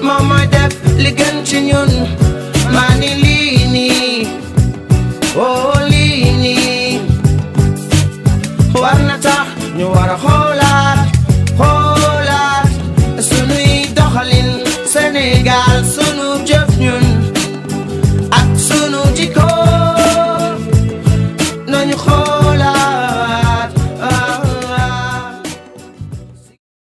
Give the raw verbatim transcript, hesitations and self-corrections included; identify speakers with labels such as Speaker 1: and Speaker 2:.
Speaker 1: moom mooy def li gën ci ñun maa ni lii nii oh lii nii war na tax ñu war a xool